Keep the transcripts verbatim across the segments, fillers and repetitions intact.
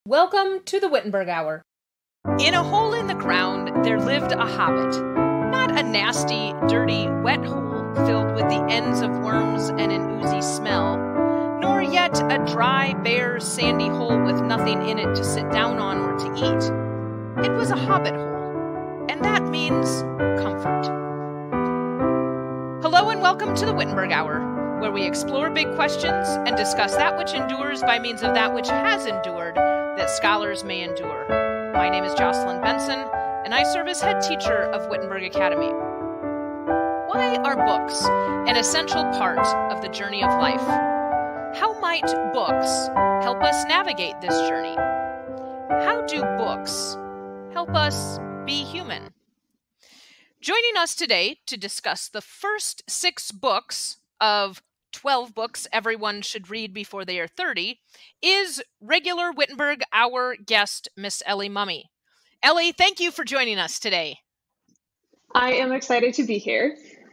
Welcome to the Wittenberg Hour. In a hole in the ground, there lived a hobbit. Not a nasty, dirty, wet hole filled with the ends of worms and an oozy smell, nor yet a dry, bare, sandy hole with nothing in it to sit down on or to eat. It was a hobbit hole, and that means comfort. Hello and welcome to the Wittenberg Hour, where we explore big questions and discuss that which endures by means of that which has endured, that scholars may endure. My name is Jocelyn Benson, and I serve as head teacher of Wittenberg Academy. Why are books an essential part of the journey of life? How might books help us navigate this journey? How do books help us be human? Joining us today to discuss the first six books of twelve books everyone should read before they are thirty is regular Wittenberg Hour guest, Miss Ellie Mumme. Ellie, thank you for joining us today. I am excited to be here.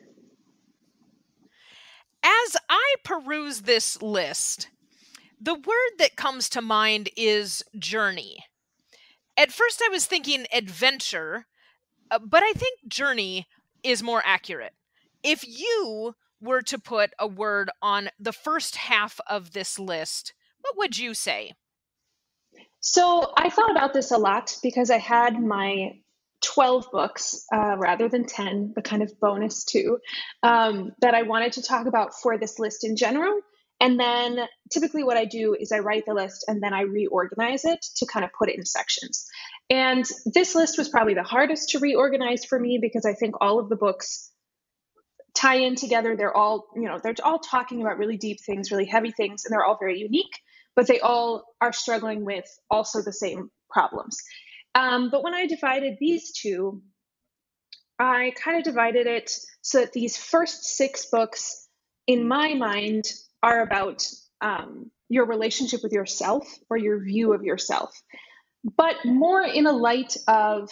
As I peruse this list, the word that comes to mind is journey. At first I was thinking adventure, uh, but I think journey is more accurate. If you were to put a word on the first half of this list, what would you say? So I thought about this a lot because I had my twelve books uh, rather than ten, the kind of bonus too, um, that I wanted to talk about for this list in general. And then typically what I do is I write the list and then I reorganize it to kind of put it in sections. And this list was probably the hardest to reorganize for me because I think all of the books tie in together. They're all, you know, they're all talking about really deep things, really heavy things, and they're all very unique, but they all are struggling with also the same problems. Um, but when I divided these two, I kind of divided it so that these first six books, in my mind, are about um, your relationship with yourself or your view of yourself, but more in a light of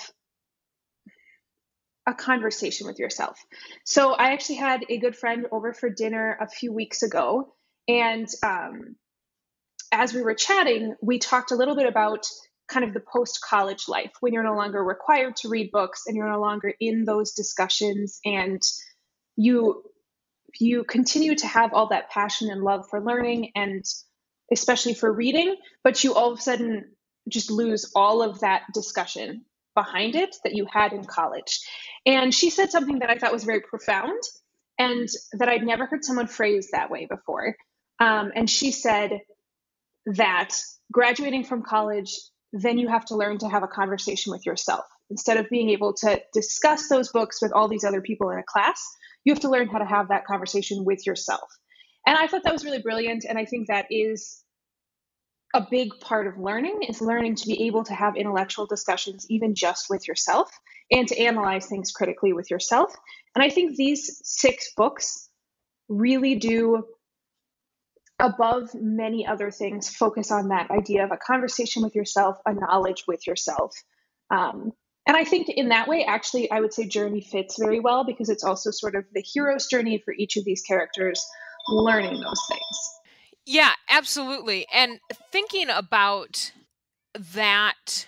a conversation with yourself. So I actually had a good friend over for dinner a few weeks ago. And um, as we were chatting, we talked a little bit about kind of the post-college life when you're no longer required to read books and you're no longer in those discussions and you, you continue to have all that passion and love for learning and especially for reading, but you all of a sudden just lose all of that discussion behind it that you had in college. And she said something that I thought was very profound and that I'd never heard someone phrase that way before. Um, and she said that graduating from college, then you have to learn to have a conversation with yourself. Instead of being able to discuss those books with all these other people in a class, you have to learn how to have that conversation with yourself. And I thought that was really brilliant. And I think that is a big part of learning is learning to be able to have intellectual discussions, even just with yourself, and to analyze things critically with yourself. And I think these six books really do, above many other things, focus on that idea of a conversation with yourself, a knowledge with yourself. Um, and I think in that way, actually, I would say journey fits very well because it's also sort of the hero's journey for each of these characters, learning those things. Yeah, absolutely. And thinking about that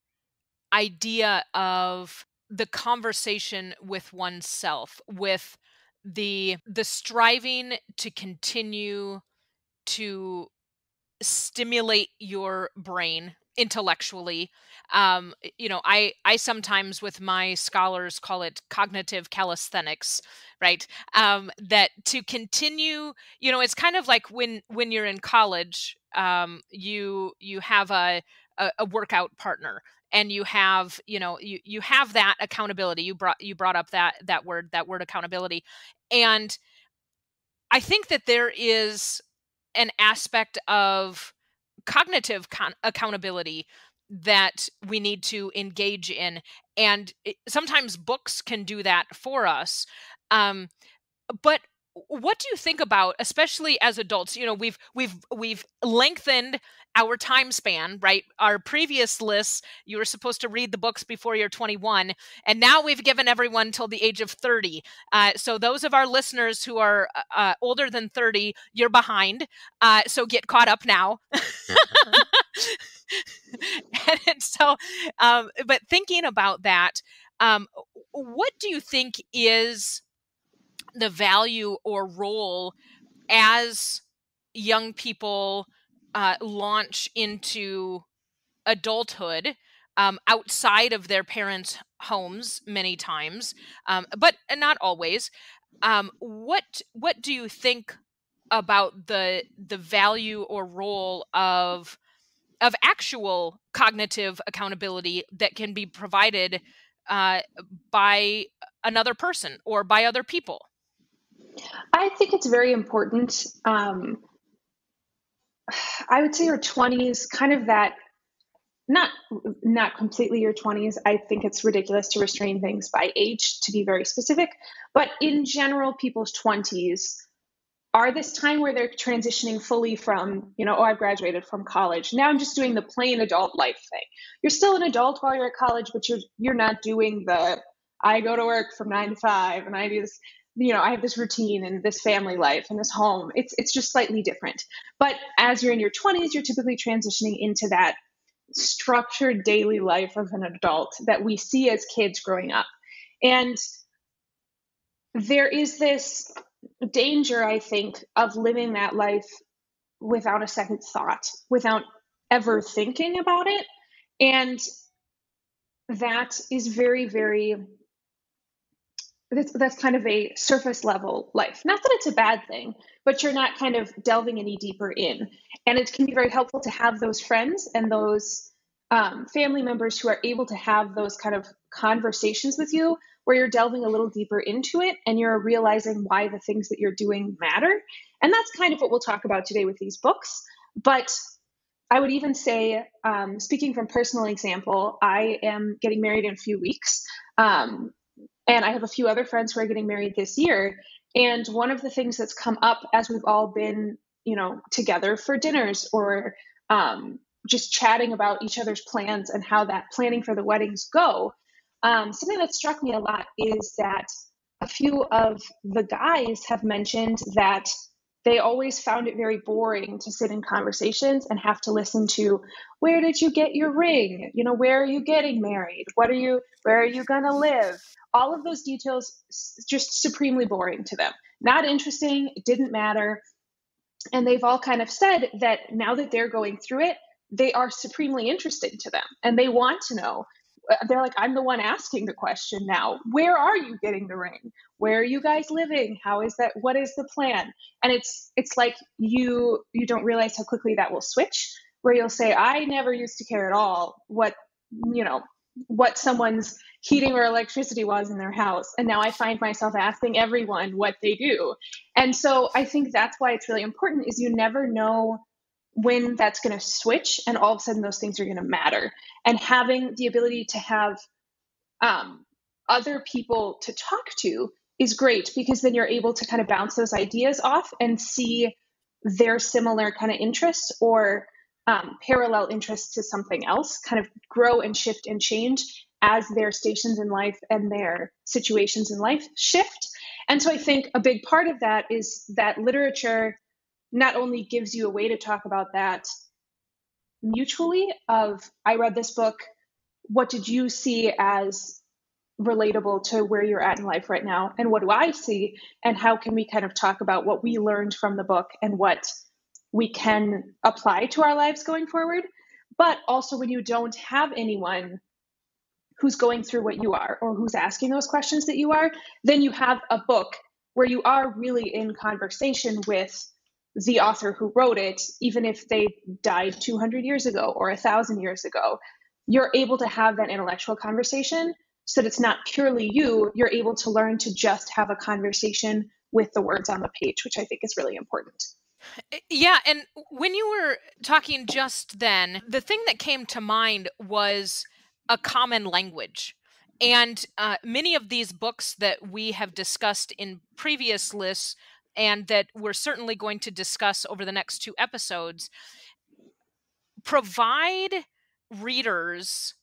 idea of the conversation with oneself, with the the striving to continue to stimulate your brain intellectually. Um, you know, I, I sometimes with my scholars call it cognitive calisthenics, right? Um, that to continue, you know, it's kind of like when, when you're in college, um, you, you have a, a, a workout partner and you have, you know, you, you have that accountability. You brought, you brought up that, that word, that word accountability. And I think that there is an aspect of cognitive con- accountability that we need to engage in. And it, sometimes books can do that for us. Um, but what do you think about, especially as adults, you know, we've, we've, we've lengthened our time span, right? Our previous lists, you were supposed to read the books before you're twenty-one. And now we've given everyone till the age of thirty. Uh, so those of our listeners who are uh, older than thirty, you're behind. Uh, so get caught up now. so, um, but thinking about that, um, what do you think is the value or role as young people uh, launch into adulthood, um, outside of their parents' homes many times, um, but not always? Um, what what do you think about the the value or role of of actual cognitive accountability that can be provided uh, by another person or by other people? I think it's very important. Um, I would say your twenties, kind of that, not not completely your twenties. I think it's ridiculous to restrain things by age, to be very specific. But in general, people's twenties are this time where they're transitioning fully from, you know, oh, I've graduated from college. Now I'm just doing the plain adult life thing. You're still an adult while you're at college, but you're you're not doing the I go to work from nine to five and I do this, you know, I have this routine and this family life and this home. It's it's just slightly different. But as you're in your twenties, you're typically transitioning into that structured daily life of an adult that we see as kids growing up. And there is this danger, I think, of living that life without a second thought, without ever thinking about it. And that is very, very, that's, that's kind of a surface level life. Not that it's a bad thing, but you're not kind of delving any deeper in. And it can be very helpful to have those friends and those um, family members who are able to have those kind of conversations with you where you're delving a little deeper into it and you're realizing why the things that you're doing matter. And that's kind of what we'll talk about today with these books. But I would even say, um, speaking from personal example, I am getting married in a few weeks. Um, and I have a few other friends who are getting married this year. And one of the things that's come up as we've all been, you know, together for dinners or um, just chatting about each other's plans and how that planning for the weddings go, um, something that struck me a lot is that a few of the guys have mentioned that they always found it very boring to sit in conversations and have to listen to, where did you get your ring? You know, where are you getting married? What are you, where are you going to live? All of those details just supremely boring to them. Not interesting. It didn't matter. And they've all kind of said that now that they're going through it, they are supremely interesting to them. And they want to know. They're like, I'm the one asking the question now. Where are you getting the ring? Where are you guys living? How is that? What is the plan? And it's it's like you you don't realize how quickly that will switch, where you'll say, I never used to care at all what, you know, what someone's heating or electricity was in their house. And now I find myself asking everyone what they do. And so I think that's why it's really important is you never know when that's going to switch and all of a sudden those things are going to matter. And having the ability to have um, other people to talk to is great because then you're able to kind of bounce those ideas off and see their similar kind of interests or um, parallel interests to something else kind of grow and shift and change as their stations in life and their situations in life shift. And so I think a big part of that is that literature not only gives you a way to talk about that mutually of, I read this book, what did you see as relatable to where you're at in life right now? And what do I see? And how can we kind of talk about what we learned from the book and what we can apply to our lives going forward? But also when you don't have anyone who's going through what you are or who's asking those questions that you are, then you have a book where you are really in conversation with the author who wrote it, even if they died two hundred years ago or one thousand years ago. You're able to have that intellectual conversation so that it's not purely you. You're able to learn to just have a conversation with the words on the page, which I think is really important. Yeah, and when you were talking just then, the thing that came to mind was a common language. And uh, many of these books that we have discussed in previous lists and that we're certainly going to discuss over the next two episodes provide readers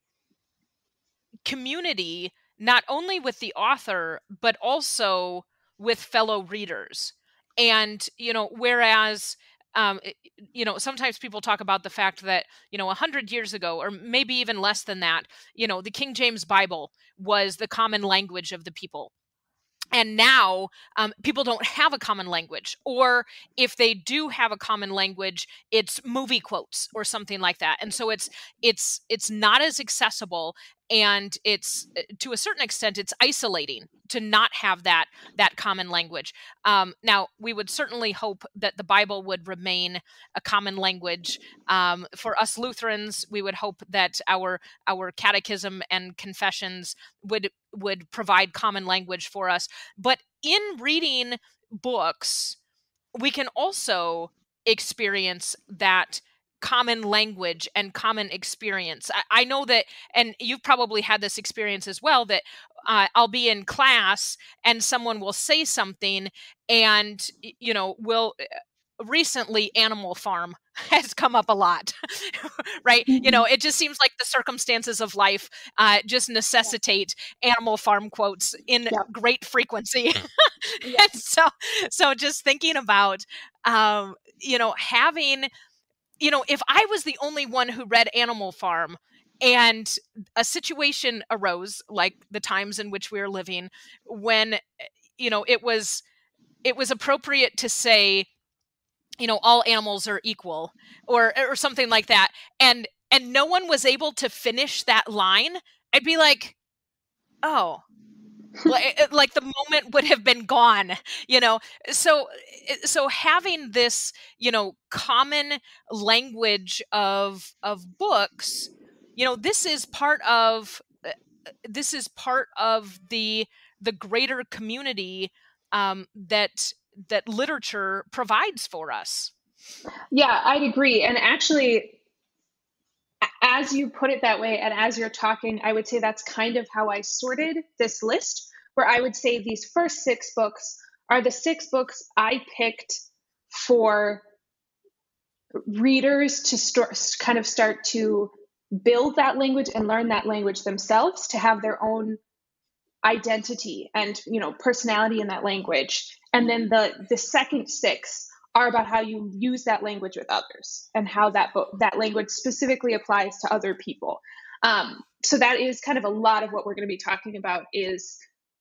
community, not only with the author, but also with fellow readers. And, you know, whereas um, it- you know, sometimes people talk about the fact that, you know, a hundred years ago, or maybe even less than that, you know, the King James Bible was the common language of the people. And now um, people don't have a common language, or if they do have a common language, it's movie quotes or something like that. And so it's it's it's not as accessible, and it's uh, to a certain extent it's isolating to not have that that common language. Um, now we would certainly hope that the Bible would remain a common language. Um, for us Lutherans, we would hope that our our catechism and confessions would would provide common language for us. But in reading books, we can also experience that common language and common experience. I, I know that, and you've probably had this experience as well, that uh, I'll be in class and someone will say something, and, y- you know, will recently Animal Farm has come up a lot. Right, you know, Mhm. it just seems like the circumstances of life uh, just necessitate Animal Farm quotes in Yep. great frequency. Yep. And so so just thinking about um you know, having, you know, if I was the only one who read Animal Farm, and a situation arose like the times in which we are living, when, you know, it was it was appropriate to say, you know, all animals are equal, or or something like that, and and no one was able to finish that line, I'd be like, oh, like, like the moment would have been gone, you know. So eh, so having this, you know, common language of of books, you know, this is part of uh, this is part of the the greater community um, that that literature provides for us. Yeah, I'd agree. And actually, as you put it that way, and as you're talking, I would say that's kind of how I sorted this list, where I would say these first six books are the six books I picked for readers to start, kind of start to build that language and learn that language themselves, to have their own identity and, you know, personality in that language. And then the the second six are about how you use that language with others, and how that book, that language specifically applies to other people. Um, so that is kind of a lot of what we're going to be talking about, is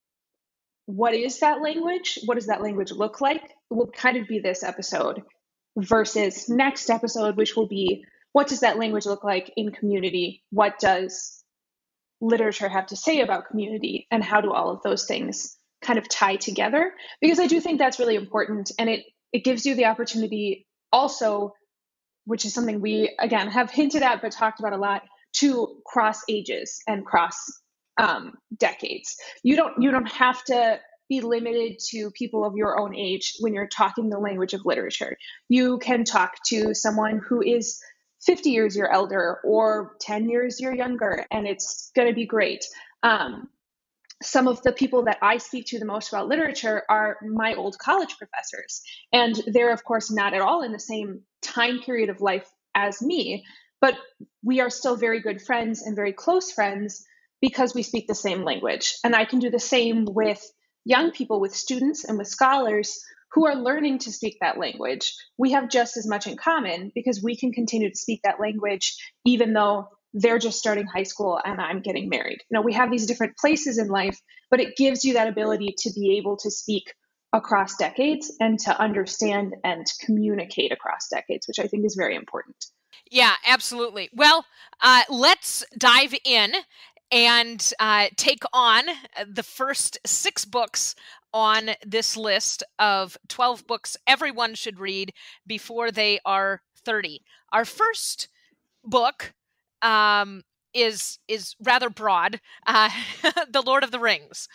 what is that language? What does that language look like? It will kind of be this episode, versus next episode, which will be, what does that language look like in community? What does literature have to say about community, and how do all of those things kind of tie together? Because I do think that's really important, and it it gives you the opportunity also, which is something we again have hinted at but talked about a lot, to cross ages and cross um, decades. You don't you don't have to be limited to people of your own age when you're talking the language of literature. You can talk to someone who is fifty years your elder, or ten years your younger, and it's going to be great. Um, some of the people that I speak to the most about literature are my old college professors. And they're, of course, not at all in the same time period of life as me, but we are still very good friends and very close friends because we speak the same language. And I can do the same with young people, with students, and with scholars who are learning to speak that language. We have just as much in common because we can continue to speak that language even though they're just starting high school and I'm getting married. You know, we have these different places in life, but it gives you that ability to be able to speak across decades and to understand and communicate across decades, which I think is very important. Yeah, absolutely. Well, uh, let's dive in and uh, take on uh, the first six books on this list of twelve books everyone should read before they are thirty. Our first book um, is is rather broad, uh, The Lord of the Rings.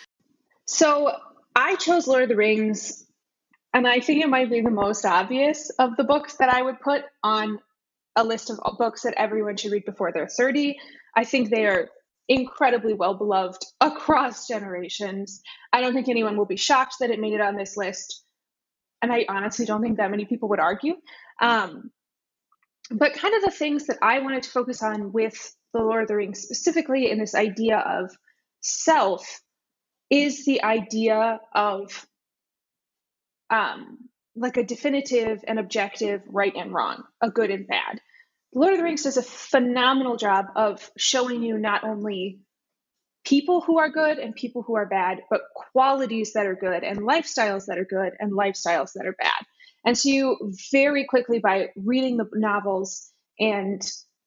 So I chose Lord of the Rings, and I think it might be the most obvious of the books that I would put on a list of books that everyone should read before they're thirty. I think they are incredibly well beloved across generations. I don't think anyone will be shocked that it made it on this list. And I honestly don't think that many people would argue. Um, but kind of the things that I wanted to focus on with The Lord of the Rings, specifically in this idea of self, is the idea of um, like a definitive and objective right and wrong, a good and bad. Lord of the Rings does a phenomenal job of showing you not only people who are good and people who are bad, but qualities that are good and lifestyles that are good and lifestyles that are bad. And so you very quickly, by reading the novels and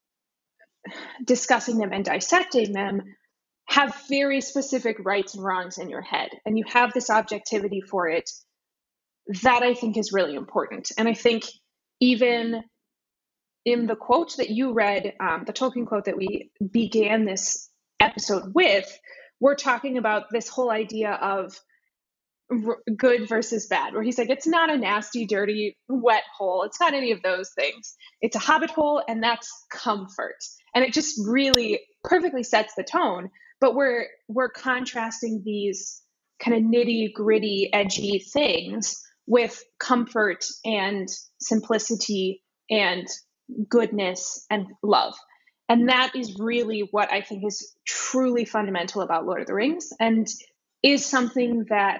discussing them and dissecting them, have very specific rights and wrongs in your head. And you have this objectivity for it that I think is really important. And I think even in the quote that you read, um, the Tolkien quote that we began this episode with, we're talking about this whole idea of r- good versus bad, where he's like, it's not a nasty, dirty, wet hole. It's not any of those things. It's a hobbit hole, and that's comfort. And it just really perfectly sets the tone. But we're we're contrasting these kind of nitty gritty, edgy things with comfort and simplicity and goodness and love. And that is really what I think is truly fundamental about Lord of the Rings, and is something that,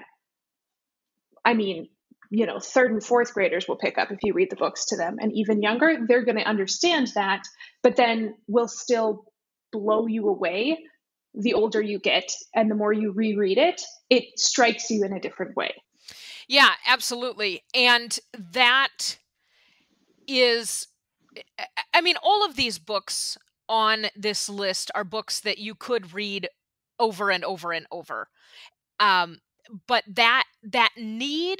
I mean, you know, third and fourth graders will pick up if you read the books to them, and even younger, they're going to understand that, but then will still blow you away the older you get, and the more you reread it, it strikes you in a different way. Yeah, absolutely. And that is, I mean, all of these books on this list are books that you could read over and over and over. Um, but that that need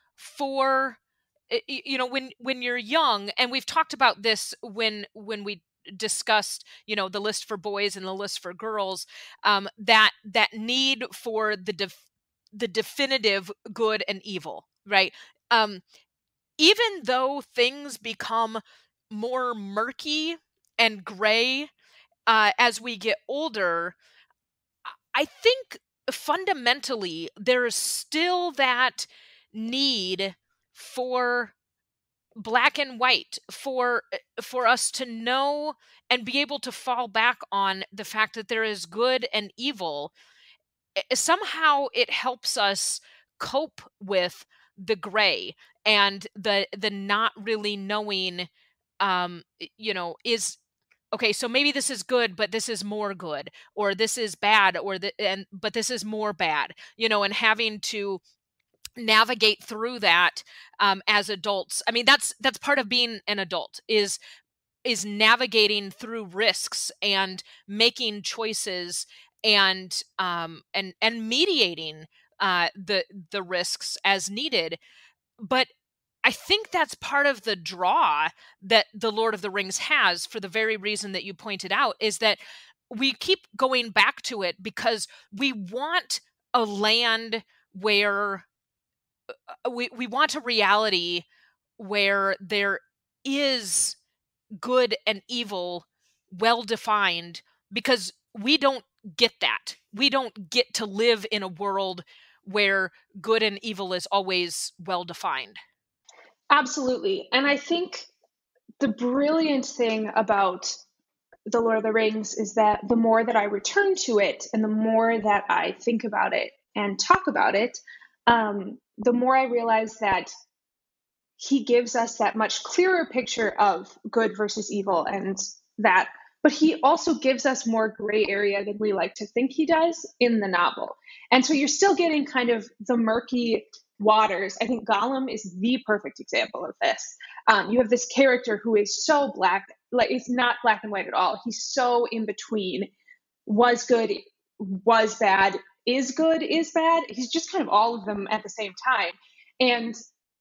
for, you know, when when you're young, and we've talked about this when when we discussed, you know, the list for boys and the list for girls, um, that that need for the def- the definitive good and evil, right? Um, even though things become more murky and gray uh, as we get older, I think fundamentally there is still that need for black and white, for for us to know and be able to fall back on the fact that there is good and evil. Somehow it helps us cope with the gray and the the not really knowing, um you know, is okay, so maybe this is good, but this is more good, or this is bad, or the and but this is more bad, you know, and having to navigate through that um, as adults. I mean, that's that's part of being an adult, is is navigating through risks and making choices, and um, and and mediating uh, the the risks as needed. But I think that's part of the draw that the Lord of the Rings has, for the very reason that you pointed out, is that we keep going back to it because we want a land where uh, we we want a reality where there is good and evil well defined, because we don't get that. We don't get to live in a world where good and evil is always well defined. Absolutely. And I think the brilliant thing about The Lord of the Rings is that the more that I return to it and the more that I think about it and talk about it, um, the more I realize that he gives us that much clearer picture of good versus evil, and that, but he also gives us more gray area than we like to think he does in the novel. And so you're still getting kind of the murky waters. I think Gollum is the perfect example of this. Um, you have this character who is so black, like it's not black and white at all. He's so in between. Was good, was bad, is good, is bad. He's just kind of all of them at the same time. And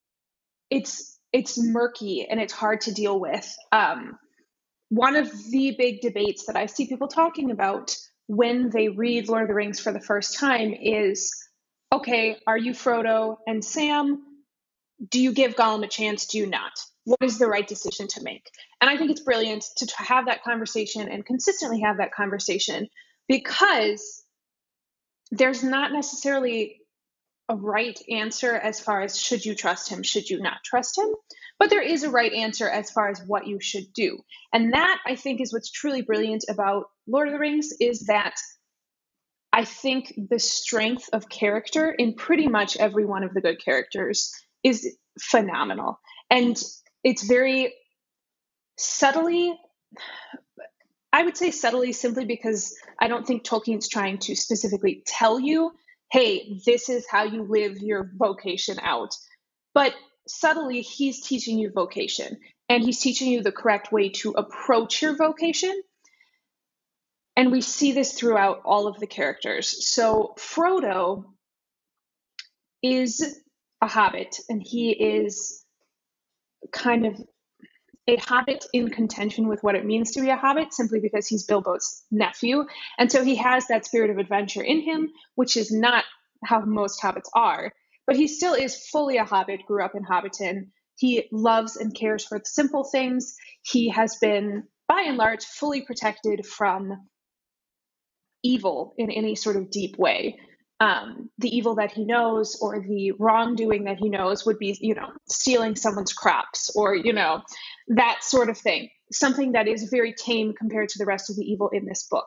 it's it's murky and it's hard to deal with. Um, one of the big debates that I see people talking about when they read Lord of the Rings for the first time is, okay, are you Frodo and Sam? Do you give Gollum a chance? Do you not? What is the right decision to make? And I think it's brilliant to have that conversation and consistently have that conversation, because there's not necessarily a right answer as far as should you trust him, should you not trust him, but there is a right answer as far as what you should do. And that, I think, is what's truly brilliant about Lord of the Rings, is that I think the strength of character in pretty much every one of the good characters is phenomenal. And it's very subtly, I would say subtly, simply because I don't think Tolkien's trying to specifically tell you, hey, this is how you live your vocation out. But subtly, he's teaching you vocation, and he's teaching you the correct way to approach your vocation. And we see this throughout all of the characters. So Frodo is a hobbit, and he is kind of a hobbit in contention with what it means to be a hobbit, simply because he's Bilbo's nephew. And so he has that spirit of adventure in him, which is not how most hobbits are. But he still is fully a hobbit, grew up in Hobbiton. He loves and cares for the simple things. He has been, by and large, fully protected from evil in any sort of deep way. Um, the evil that he knows, or the wrongdoing that he knows, would be, you know, stealing someone's crops, or, you know, that sort of thing. Something that is very tame compared to the rest of the evil in this book.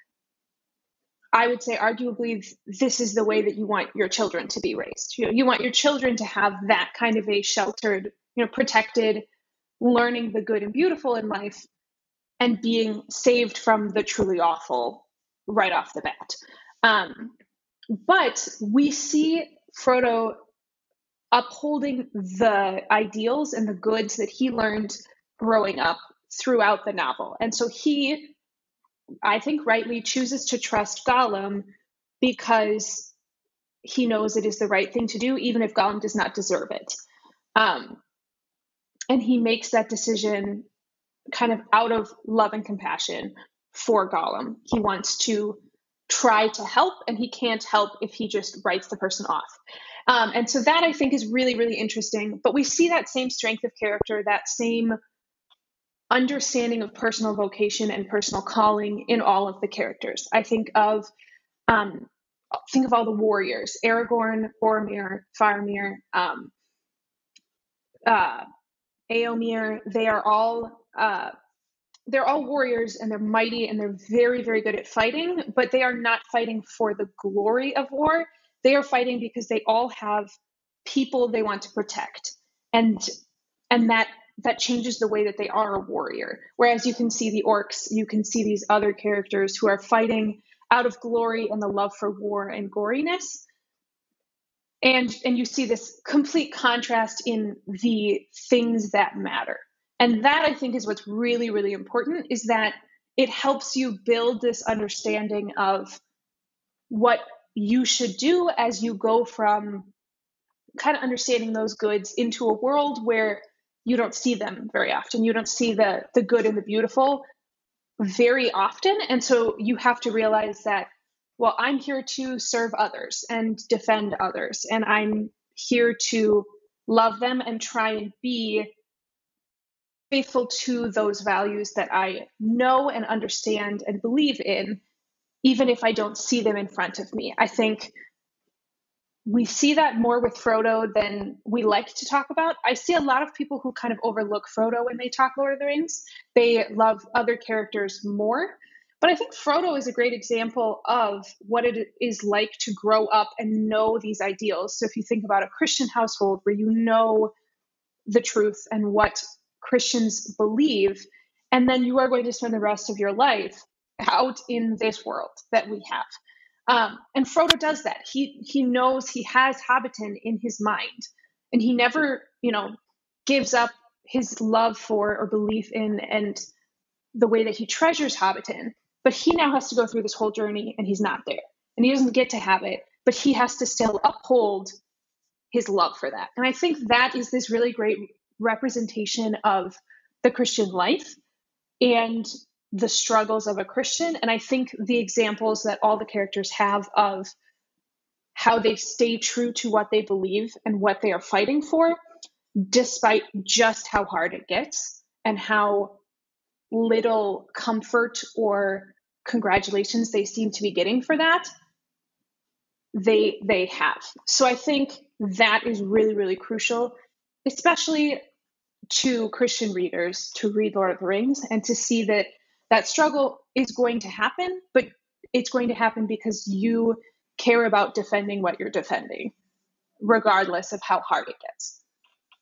I would say, arguably, this is the way that you want your children to be raised. You know, you want your children to have that kind of a sheltered, you know, protected, learning the good and beautiful in life, and being saved from the truly awful right off the bat. Um, but we see Frodo upholding the ideals and the goods that he learned growing up throughout the novel. And so he, I think, rightly chooses to trust Gollum because he knows it is the right thing to do, even if Gollum does not deserve it. Um, and he makes that decision kind of out of love and compassion for Gollum. He wants to try to help, and he can't help if he just writes the person off. Um, and so that, I think, is really, really interesting. But we see that same strength of character, that same understanding of personal vocation and personal calling in all of the characters. I think of um, think of all the warriors: Aragorn, Boromir, Faramir, um, uh, Eomer. They are all uh, they're all warriors, and they're mighty, and they're very, very good at fighting. But they are not fighting for the glory of war. They are fighting because they all have people they want to protect, and and that that changes the way that they are a warrior. Whereas you can see the orcs, you can see these other characters who are fighting out of glory and the love for war and goriness. And, and you see this complete contrast in the things that matter. And that, I think, is what's really, really important, is that it helps you build this understanding of what you should do as you go from kind of understanding those goods into a world where you don't see them very often. You don't see the the good and the beautiful very often. And so you have to realize that, well, I'm here to serve others and defend others. And I'm here to love them and try and be faithful to those values that I know and understand and believe in, even if I don't see them in front of me. I think we see that more with Frodo than we like to talk about. I see a lot of people who kind of overlook Frodo when they talk Lord of the Rings. They love other characters more. But I think Frodo is a great example of what it is like to grow up and know these ideals. So if you think about a Christian household where you know the truth and what Christians believe, and then you are going to spend the rest of your life out in this world that we have. Um, and Frodo does that. He he knows he has Hobbiton in his mind, and he never, you know, gives up his love for or belief in and the way that he treasures Hobbiton. But he now has to go through this whole journey, and he's not there, and he doesn't get to have it. But he has to still uphold his love for that. And I think that is this really great representation of the Christian life and the struggles of a Christian. And I think the examples that all the characters have of how they stay true to what they believe and what they are fighting for, despite just how hard it gets and how little comfort or congratulations they seem to be getting for that, they they have. So I think that is really, really crucial, especially to Christian readers, to read Lord of the Rings and to see that that struggle is going to happen, but it's going to happen because you care about defending what you're defending, regardless of how hard it gets.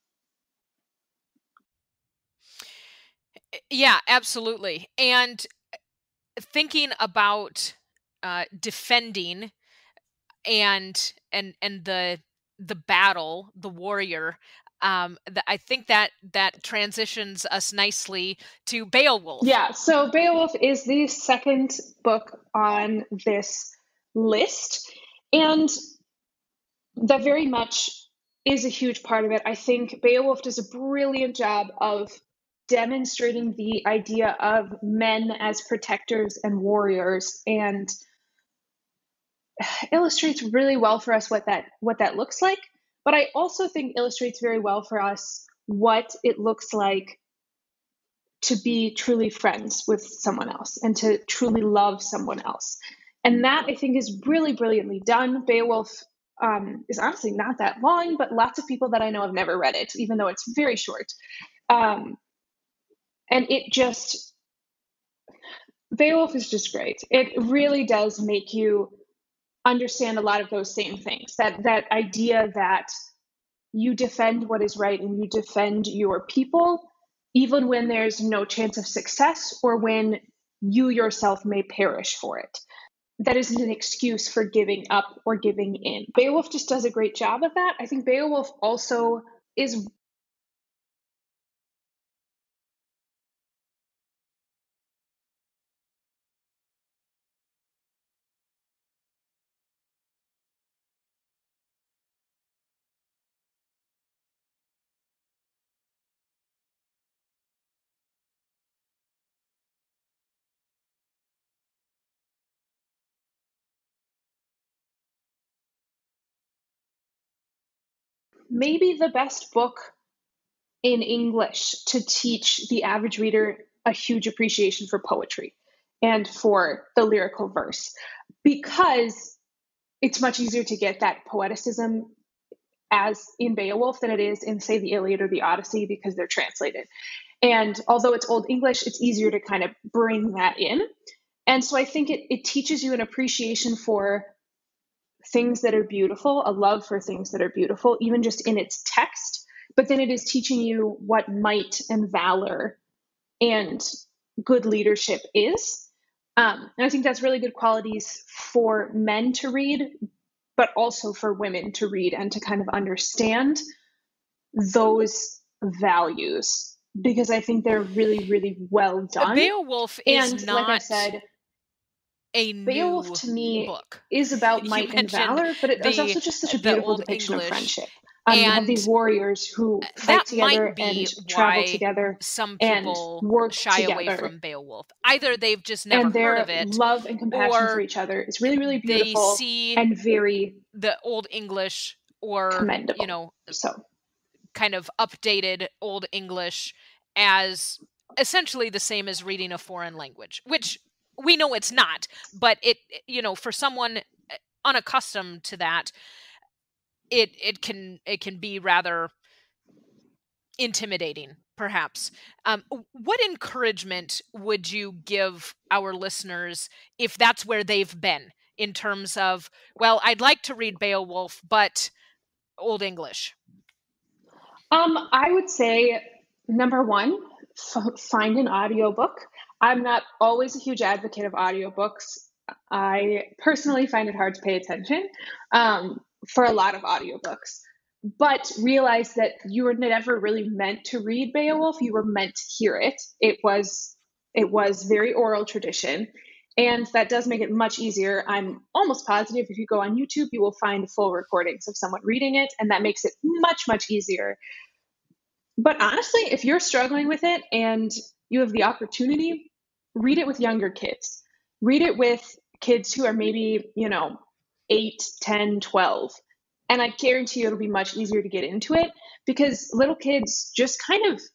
Yeah, absolutely. And thinking about uh, defending and and and the the battle, the warrior. Um, th- I think that that transitions us nicely to Beowulf. Yeah, so Beowulf is the second book on this list, and that very much is a huge part of it. I think Beowulf does a brilliant job of demonstrating the idea of men as protectors and warriors, and illustrates really well for us what that what that looks like. But I also think illustrates very well for us what it looks like to be truly friends with someone else and to truly love someone else. And that, I think, is really brilliantly done. Beowulf um, is honestly not that long, but lots of people that I know have never read it, even though it's very short. Um, and it just, Beowulf is just great. It really does make you understand a lot of those same things. That that idea that you defend what is right and you defend your people, even when there's no chance of success or when you yourself may perish for it. That isn't an excuse for giving up or giving in. Beowulf just does a great job of that. I think Beowulf also is maybe the best book in English to teach the average reader a huge appreciation for poetry and for the lyrical verse, because it's much easier to get that poeticism as in Beowulf than it is in, say, the Iliad or the Odyssey, because they're translated. And although it's Old English, it's easier to kind of bring that in. And so I think it, it teaches you an appreciation for things that are beautiful, a love for things that are beautiful, even just in its text. But then it is teaching you what might and valor and good leadership is. Um, and I think that's really good qualities for men to read, but also for women to read and to kind of understand those values, because I think they're really, really well done. Beowulf is And not like I said, a Beowulf new to me book. is about You might and mentioned valor, but it is the also just such a the beautiful Old depiction of English, friendship. Um, you have and these warriors who fight that together might and be travel why together some and people work shy away together. from Beowulf. Either they've just never And heard their of it, love and compassion for or each other is really, really they beautiful see and very the Old English, or, you commendable. know, So, kind of updated Old English as essentially the same as reading a foreign language, which we know it's not, but it, you know, for someone unaccustomed to that, it it can it can be rather intimidating, perhaps. Um, what encouragement would you give our listeners if that's where they've been in terms of, well, I'd like to read Beowulf, but Old English? um, I would say number one, f- find an audiobook. I'm not always a huge advocate of audiobooks. I personally find it hard to pay attention um, for a lot of audiobooks, but realize that you were never really meant to read Beowulf. You were meant to hear it. It was it was very oral tradition, and that does make it much easier. I'm almost positive if you go on YouTube, you will find full recordings of someone reading it, and that makes it much, much easier. But honestly, if you're struggling with it and you have the opportunity, read it with younger kids. Read it with kids who are maybe, you know, eight, ten, twelve. And I guarantee you it'll be much easier to get into it, because little kids just kind of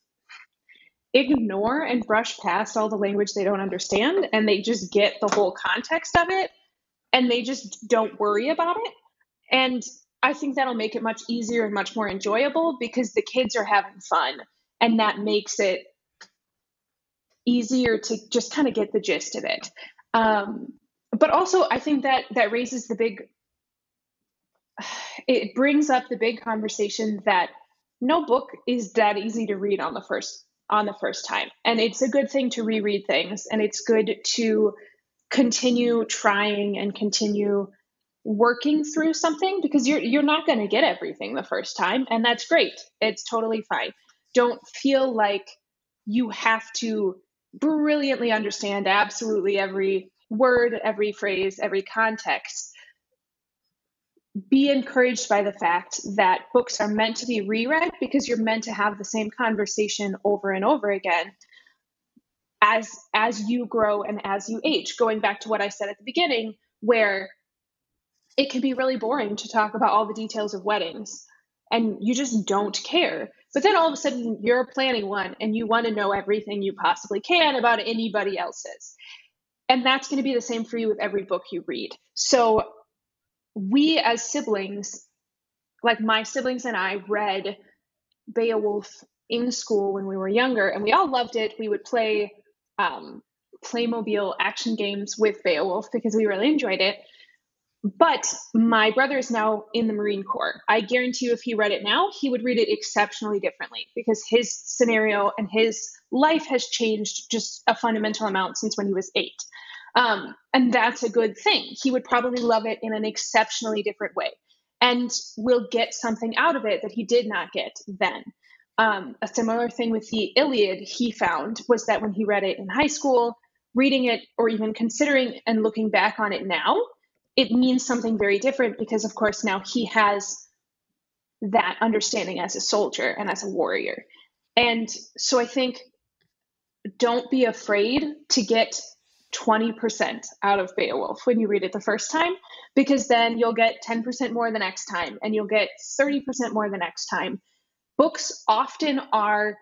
ignore and brush past all the language they don't understand, and they just get the whole context of it, and they just don't worry about it. And I think that'll make it much easier and much more enjoyable, because the kids are having fun, and that makes it easier to just kind of get the gist of it. Um, but also, I think that that raises the big, it brings up the big conversation that no book is that easy to read on the first on the first time. And it's a good thing to reread things, and it's good to continue trying and continue working through something, because you're you're not going to get everything the first time, and that's great. It's totally fine. Don't feel like you have to brilliantly understand absolutely every word, every phrase, every context. Be encouraged by the fact that books are meant to be reread, because you're meant to have the same conversation over and over again as as you grow and as you age. Going back to what I said at the beginning, where it can be really boring to talk about all the details of weddings and you just don't care. But then all of a sudden you're planning one and you want to know everything you possibly can about anybody else's. And that's going to be the same for you with every book you read. So we as siblings, like my siblings and I, read Beowulf in school when we were younger, and we all loved it. We would play um, Playmobil action games with Beowulf because we really enjoyed it. But my brother is now in the Marine Corps. I guarantee you if he read it now, he would read it exceptionally differently, because his scenario and his life has changed just a fundamental amount since when he was eight. Um, and that's a good thing. He would probably love it in an exceptionally different way, and will get something out of it that he did not get then. Um, a similar thing with the Iliad, he found, was that when he read it in high school, reading it or even considering and looking back on it now, it means something very different, because of course now he has that understanding as a soldier and as a warrior. And so I think don't be afraid to get twenty percent out of Beowulf when you read it the first time, because then you'll get ten percent more the next time, and you'll get thirty percent more the next time. Books often are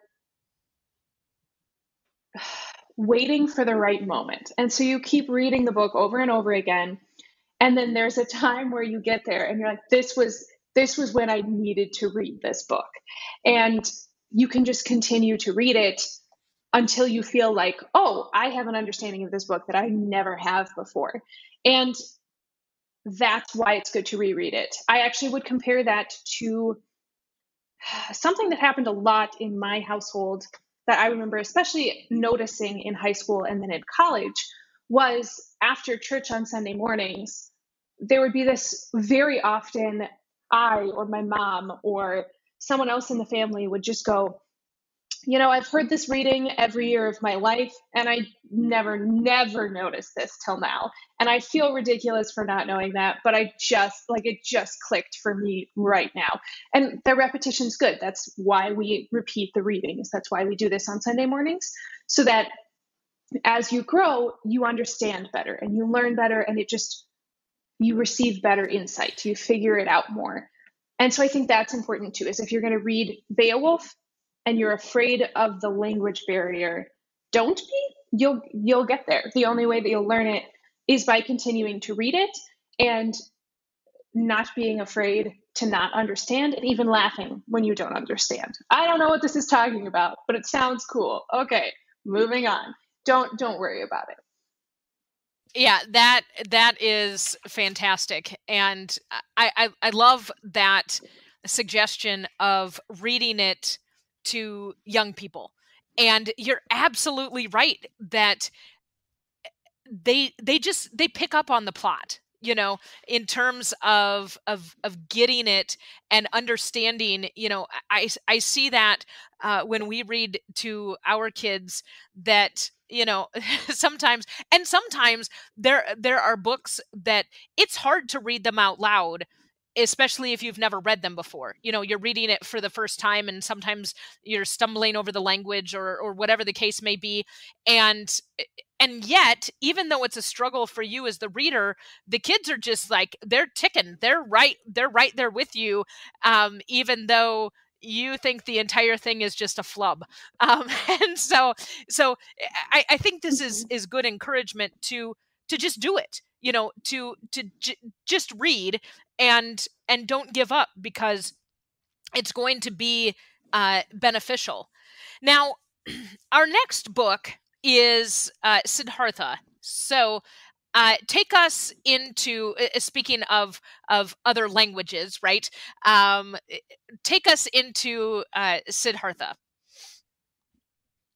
waiting for the right moment. And so you keep reading the book over and over again. And then there's a time where you get there and you're like, this was, this was when I needed to read this book. And you can just continue to read it until you feel like, oh, I have an understanding of this book that I never have before. And that's why it's good to reread it. I actually would compare that to something that happened a lot in my household that I remember especially noticing in high school and then in college, was after church on Sunday mornings, there would be this very often, I or my mom or someone else in the family would just go, you know, I've heard this reading every year of my life, and I never, never noticed this till now. And I feel ridiculous for not knowing that, but I just, like, it just clicked for me right now. And the repetition's good. That's why we repeat the readings. That's why we do this on Sunday mornings, so that as you grow, you understand better and you learn better, and it just, you receive better insight. You figure it out more. And so I think that's important too, is if you're going to read Beowulf and you're afraid of the language barrier, don't be. You'll you'll get there. The only way that you'll learn it is by continuing to read it and not being afraid to not understand, and even laughing when you don't understand. I don't know what this is talking about, but it sounds cool. Okay, moving on. Don't don't worry about it. Yeah, that that is fantastic, and I, I I love that suggestion of reading it to young people. And you're absolutely right that they they just they pick up on the plot, you know, in terms of of of getting it and understanding. You know, I I see that uh, when we read to our kids, that, you know, sometimes and sometimes there there are books that it's hard to read them out loud, especially if you've never read them before. You know, you're reading it for the first time, and sometimes you're stumbling over the language, or or whatever the case may be. And and yet, even though it's a struggle for you as the reader, the kids are just like, they're ticking. They're right. They're right there with you, um, even though you think the entire thing is just a flub. Um, and so, so I, I think this is is good encouragement to to just do it. You know, to to j- just read and and don't give up, because it's going to be uh, beneficial. Now, our next book is uh, Siddhartha. So uh, take us into, uh, speaking of of other languages, right? Um, take us into uh, Siddhartha.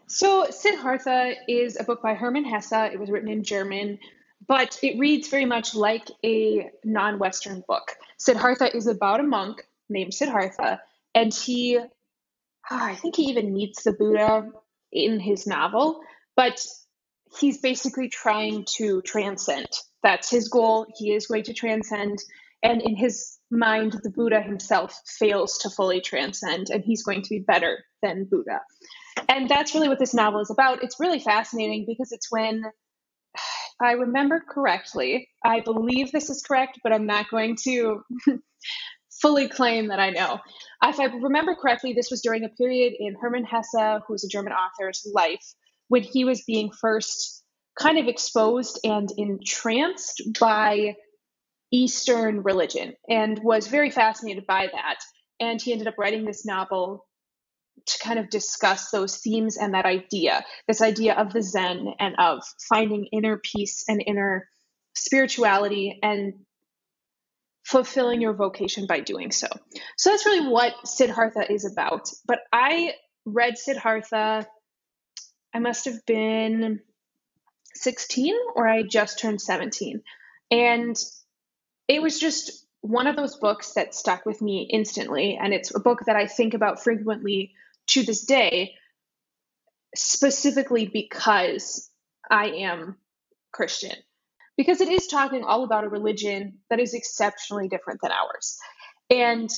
So Siddhartha is a book by Hermann Hesse. It was written in German, but it reads very much like a non-Western book. Siddhartha is about a monk named Siddhartha, and he, I think he even meets the Buddha in his novel, but he's basically trying to transcend. That's his goal. He is going to transcend. And in his mind, the Buddha himself fails to fully transcend, and he's going to be better than Buddha. And that's really what this novel is about. It's really fascinating because it's when, if I remember correctly, I believe this is correct, but I'm not going to fully claim that I know. If I remember correctly, this was during a period in Hermann Hesse, who was a German author's life, when he was being first kind of exposed and entranced by Eastern religion and was very fascinated by that. And he ended up writing this novel to kind of discuss those themes and that idea, this idea of the Zen and of finding inner peace and inner spirituality and fulfilling your vocation by doing so. So that's really what Siddhartha is about. But I read Siddhartha, I must have been sixteen or I just turned seventeen. And it was just one of those books that stuck with me instantly. And it's a book that I think about frequently to this day, specifically because I am Christian. Because it is talking all about a religion that is exceptionally different than ours. And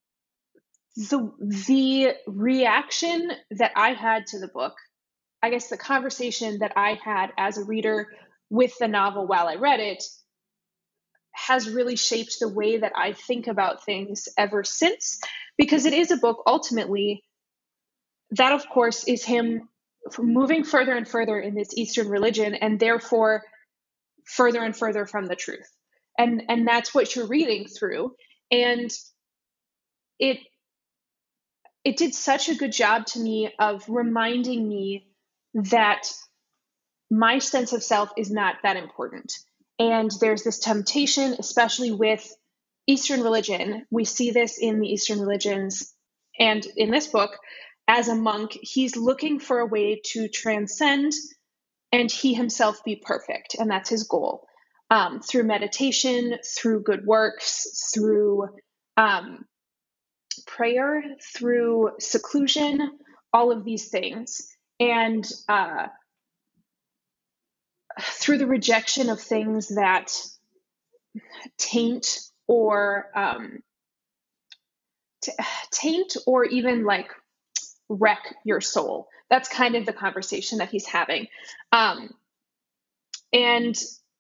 the, the reaction that I had to the book, I guess the conversation that I had as a reader with the novel while I read it, has really shaped the way that I think about things ever since, because it is a book ultimately that, of course, is him moving further and further in this Eastern religion and therefore further and further from the truth. And, and that's what you're reading through. And it, it did such a good job to me of reminding me that my sense of self is not that important. And there's this temptation, especially with Eastern religion. We see this in the Eastern religions and in this book. As a monk, he's looking for a way to transcend and he himself be perfect. And that's his goal. Um, through meditation, through good works, through um, prayer, through seclusion, all of these things. And uh, through the rejection of things that taint or um, t- taint or even like wreck your soul. That's kind of the conversation that he's having. Um, and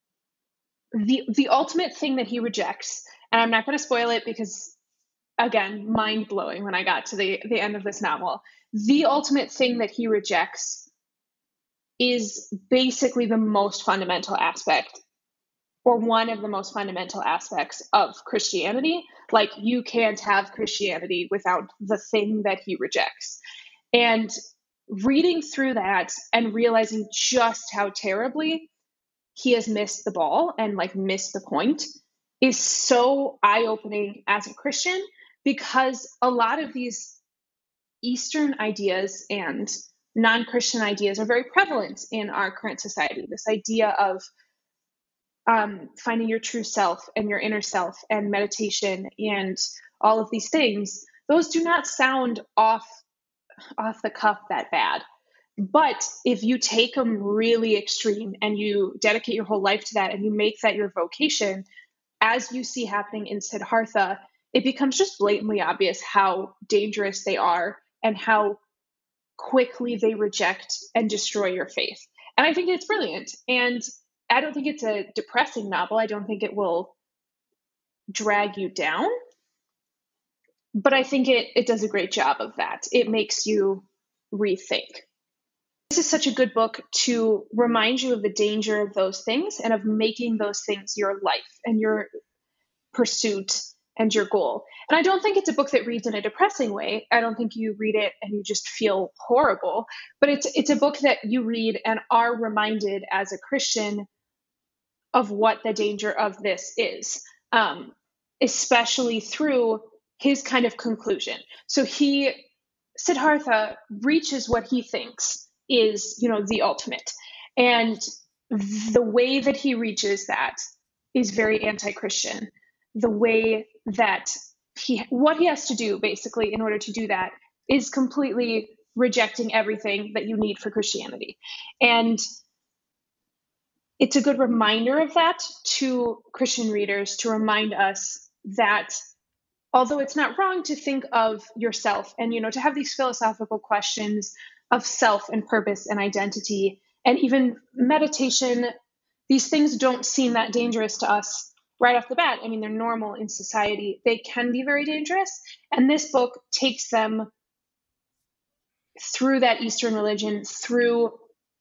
the the ultimate thing that he rejects, and I'm not going to spoil it because, again, mind blowing when I got to the, the end of this novel. The ultimate thing that he rejects is basically the most fundamental aspect, or one of the most fundamental aspects of Christianity. Like, you can't have Christianity without the thing that he rejects. And reading through that and realizing just how terribly he has missed the ball and like missed the point is so eye-opening as a Christian, because a lot of these Eastern ideas and non-Christian ideas are very prevalent in our current society. This idea of um, finding your true self and your inner self and meditation and all of these things, those do not sound off off the cuff that bad. But if you take them really extreme and you dedicate your whole life to that and you make that your vocation, as you see happening in Siddhartha, it becomes just blatantly obvious how dangerous they are and how quickly they reject and destroy your faith. And I think it's brilliant. And I don't think it's a depressing novel. I don't think it will drag you down. But I think it, it does a great job of that. It makes you rethink. This is such a good book to remind you of the danger of those things and of making those things your life and your pursuit and your goal. And I don't think it's a book that reads in a depressing way. I don't think you read it and you just feel horrible, but it's it's a book that you read and are reminded as a Christian of what the danger of this is, um, especially through his kind of conclusion. So he, Siddhartha, reaches what he thinks is, you know, the ultimate. And the way that he reaches that is very anti-Christian. The way that he, what he has to do basically in order to do that is completely rejecting everything that you need for Christianity. And it's a good reminder of that to Christian readers, to remind us that although it's not wrong to think of yourself and, you know, to have these philosophical questions of self and purpose and identity and even meditation, these things don't seem that dangerous to us right off the bat. I mean, they're normal in society. They can be very dangerous. And this book takes them through that Eastern religion, through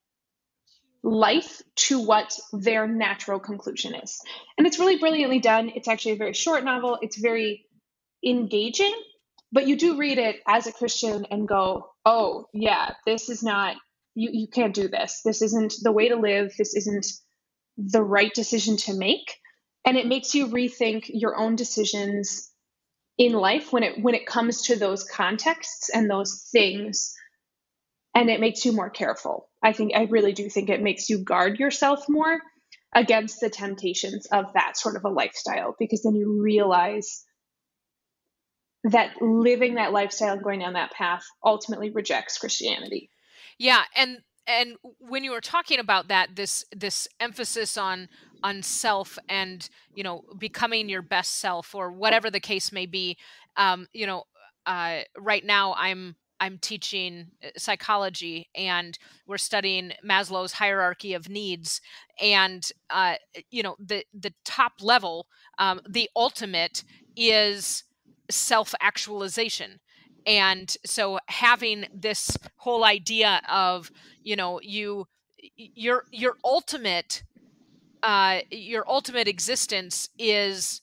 life, to what their natural conclusion is. And it's really brilliantly done. It's actually a very short novel. It's very engaging, but you do read it as a Christian and go, oh yeah, this is not, you, you can't do this. This isn't the way to live. This isn't the right decision to make. And it makes you rethink your own decisions in life when it, when it comes to those contexts and those things. And it makes you more careful. I think, I really do think it makes you guard yourself more against the temptations of that sort of a lifestyle, because then you realize that living that lifestyle and going down that path ultimately rejects Christianity. Yeah, and and when you were talking about that, this this emphasis on on self and, you know, becoming your best self or whatever the case may be, um, you know, uh, right now I'm I'm teaching psychology and we're studying Maslow's hierarchy of needs, and uh, you know, the the top level, um, the ultimate is self-actualization. And so having this whole idea of, you know, you your your ultimate uh your ultimate existence is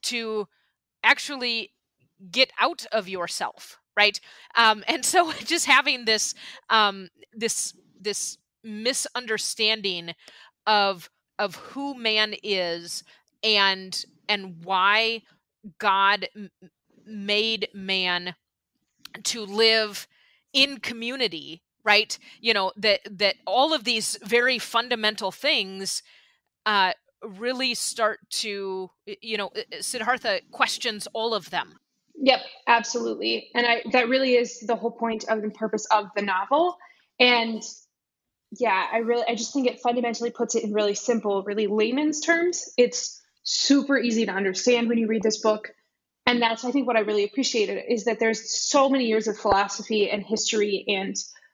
to actually get out of yourself, right? Um and so just having this um this this misunderstanding of of who man is, and and why God m- made man to live in community, right? You know, that that all of these very fundamental things uh really start to, you know, Siddhartha questions all of them. Yep, absolutely. And I, that really is the whole point of the purpose of the novel. And yeah, I really, I just think it fundamentally puts it in really simple, really layman's terms. It's super easy to understand when you read this book. And that's, I think, what I really appreciated is that there's so many years of philosophy and history and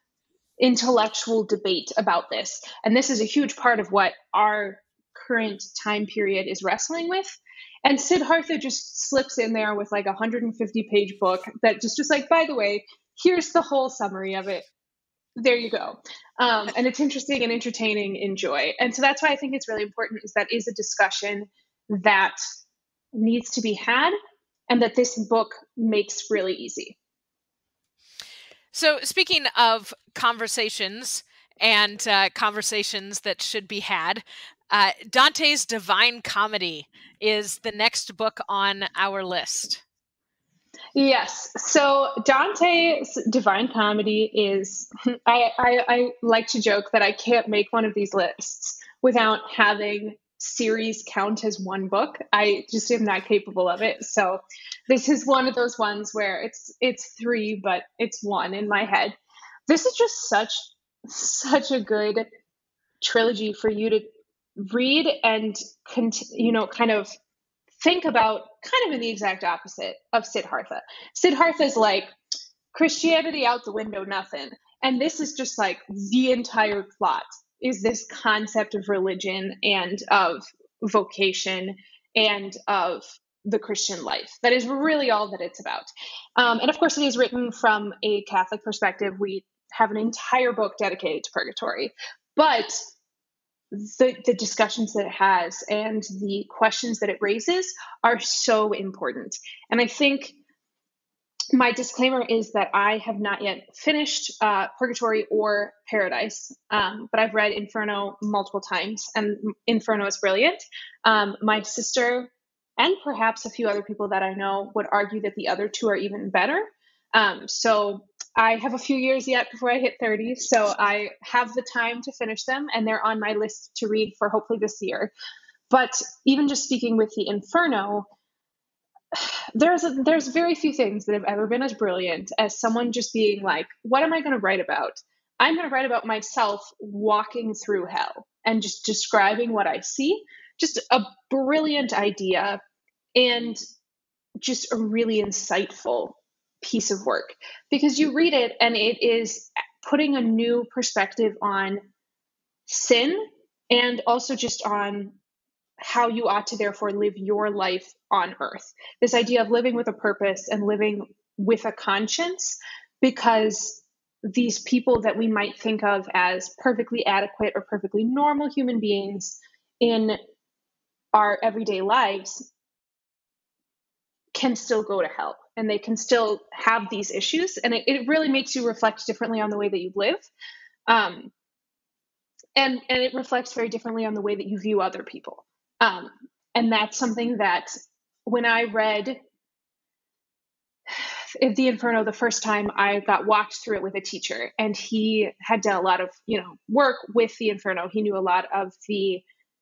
intellectual debate about this. And this is a huge part of what our current time period is wrestling with. And Siddhartha just slips in there with like a one hundred fifty page book that just, just like, by the way, here's the whole summary of it. There you go. Um, and it's interesting and entertaining in joy. And so that's why I think it's really important, is that is a discussion that needs to be had and that this book makes really easy. So speaking of conversations and uh, conversations that should be had, uh, Dante's Divine Comedy is the next book on our list. Yes. So Dante's Divine Comedy is, I, I, I like to joke that I can't make one of these lists without having series count as one book. I just am not capable of it. So this is one of those ones where it's it's three, but it's one in my head. This is just such such a good trilogy for you to read and cont- you know, kind of think about, kind of in the exact opposite of Siddhartha. Siddhartha's like Christianity out the window, nothing. And this is just like the entire plot is this concept of religion and of vocation and of the Christian life. That is really all that it's about. Um, and of course, it is written from a Catholic perspective. We have an entire book dedicated to purgatory. But the, the discussions that it has and the questions that it raises are so important. And I think my disclaimer is that I have not yet finished uh, Purgatory or Paradise, um, but I've read Inferno multiple times, and Inferno is brilliant. Um, my sister and perhaps a few other people that I know would argue that the other two are even better. Um, so I have a few years yet before I hit thirty, so I have the time to finish them, and they're on my list to read for hopefully this year. But even just speaking with the Inferno, there's a, there's very few things that have ever been as brilliant as someone just being like, what am I going to write about? I'm going to write about myself walking through hell and just describing what I see. Just a brilliant idea and just a really insightful piece of work, because you read it and it is putting a new perspective on sin and also just on how you ought to therefore live your life on earth. This idea of living with a purpose and living with a conscience, because these people that we might think of as perfectly adequate or perfectly normal human beings in our everyday lives can still go to hell, and they can still have these issues. And it, it really makes you reflect differently on the way that you live. Um, and, and it reflects very differently on the way that you view other people. Um, and that's something that when I read The Inferno the first time, I got walked through it with a teacher, and he had done a lot of, you know, work with The Inferno. He knew a lot of the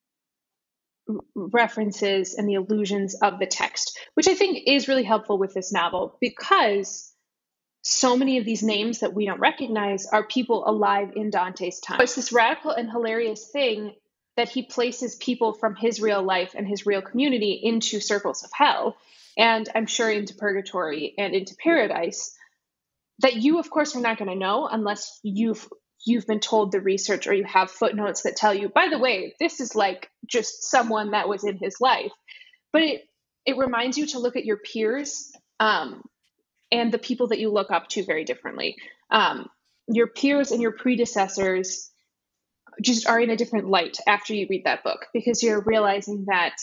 references and the allusions of the text, which I think is really helpful with this novel, because so many of these names that we don't recognize are people alive in Dante's time. It's this radical and hilarious thing that he places people from his real life and his real community into circles of hell, and I'm sure into purgatory and into paradise, that you, of course, are not going to know unless you've you've been told the research, or you have footnotes that tell you, by the way, this is like just someone that was in his life. But it, it reminds you to look at your peers um, and the people that you look up to very differently. Um, your peers and your predecessors just are in a different light after you read that book, because you're realizing that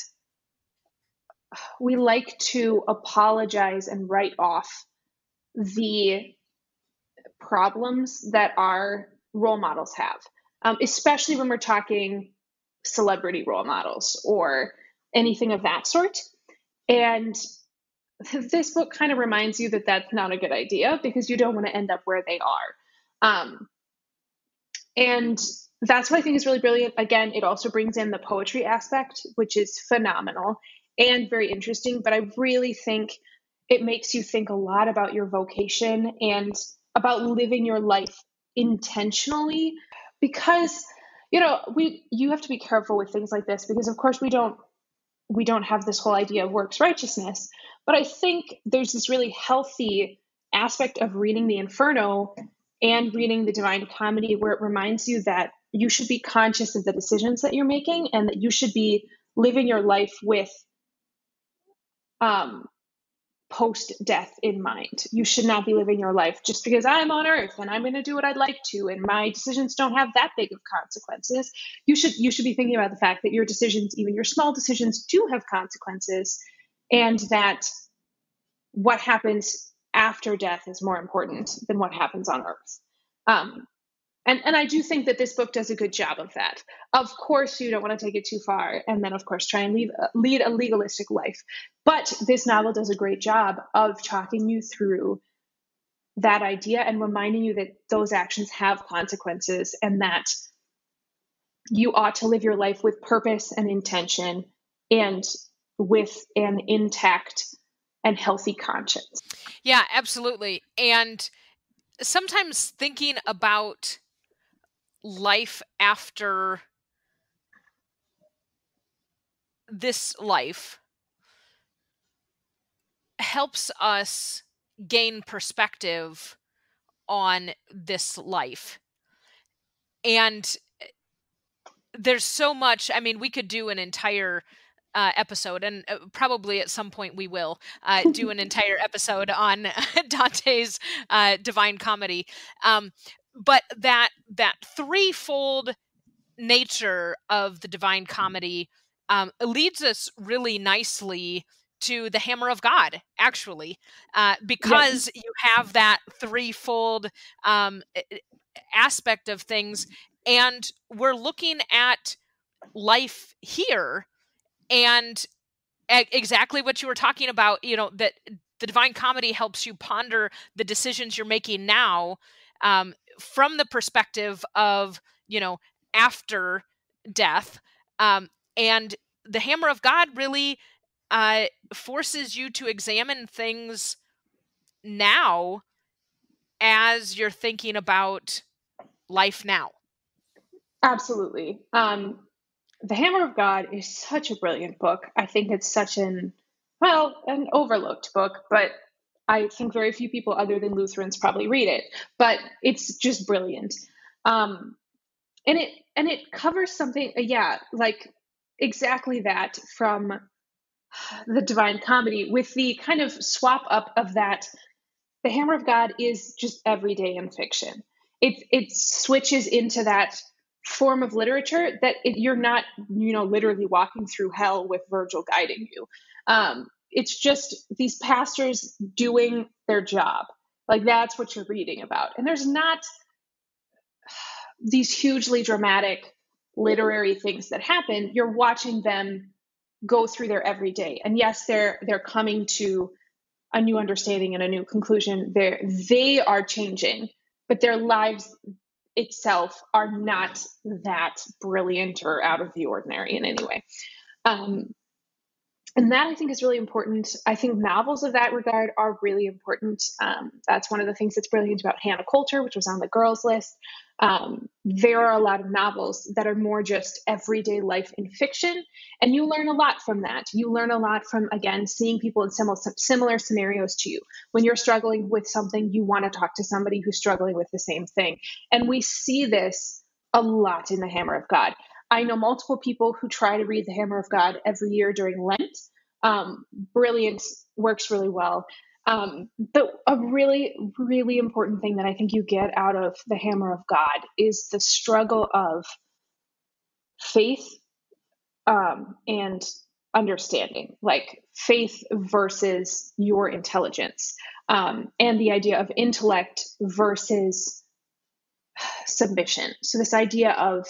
we like to apologize and write off the problems that our role models have, um, especially when we're talking celebrity role models or anything of that sort. And this book kind of reminds you that that's not a good idea, because you don't want to end up where they are. Um, and that's what I think is really brilliant. Again, it also brings in the poetry aspect, which is phenomenal and very interesting. But I really think it makes you think a lot about your vocation and about living your life intentionally, because, you know, we you have to be careful with things like this, because of course we don't we don't have this whole idea of works righteousness. But I think there's this really healthy aspect of reading the Inferno and reading the Divine Comedy, where it reminds you that you should be conscious of the decisions that you're making, and that you should be living your life with um, post-death in mind. You should not be living your life just because I'm on earth and I'm going to do what I'd like to, and my decisions don't have that big of consequences. You should you should be thinking about the fact that your decisions, even your small decisions, do have consequences, and that what happens after death is more important than what happens on earth. Um, and, and I do think that this book does a good job of that. Of course, you don't want to take it too far, and then, of course, try and leave, lead a legalistic life. But this novel does a great job of talking you through that idea and reminding you that those actions have consequences, and that you ought to live your life with purpose and intention, and with an intact and healthy conscience. Yeah, absolutely. And sometimes thinking about life after this life helps us gain perspective on this life. And there's so much, I mean, we could do an entire uh, episode, and uh, probably at some point we will uh, do an entire episode on Dante's uh, Divine Comedy. Um, but that that threefold nature of the Divine Comedy um, leads us really nicely to the Hammer of God, actually, uh, because yep. you have that threefold um, aspect of things, and we're looking at life here, and exactly what you were talking about, you know, that the Divine Comedy helps you ponder the decisions you're making now um, from the perspective of, you know, after death. Um, and the Hammer of God really uh, forces you to examine things now as you're thinking about life now. Absolutely. Um, The Hammer of God is such a brilliant book. I think it's such an, well, an overlooked book, but I think very few people other than Lutherans probably read it, but it's just brilliant. Um, and it, and it covers something, uh, yeah, like exactly that from the Divine Comedy, with the kind of swap up of that. The Hammer of God is just everyday in fiction. It it switches into that form of literature that it, you're not, you know, literally walking through hell with Virgil guiding you. Um, it's just these pastors doing their job. Like, that's what you're reading about. And there's not these hugely dramatic literary things that happen. You're watching them go through their everyday. And yes, they're they're coming to a new understanding and a new conclusion. They're, they are changing, but their lives itself are not that brilliant or out of the ordinary in any way. Um, and that, I think, is really important. I think novels of that regard are really important. Um, that's one of the things that's brilliant about Hannah Coulter, which was on the girls list. Um, there are a lot of novels that are more just everyday life in fiction, and you learn a lot from that. You learn a lot from, again, seeing people in similar, similar scenarios to you. When you're struggling with something, you want to talk to somebody who's struggling with the same thing. And we see this a lot in The Hammer of God. I know multiple people who try to read The Hammer of God every year during Lent. Um, brilliant, works really well. Um, but a really, really important thing that I think you get out of The Hammer of God is the struggle of faith um, and understanding, like faith versus your intelligence, um, and the idea of intellect versus submission. So this idea of,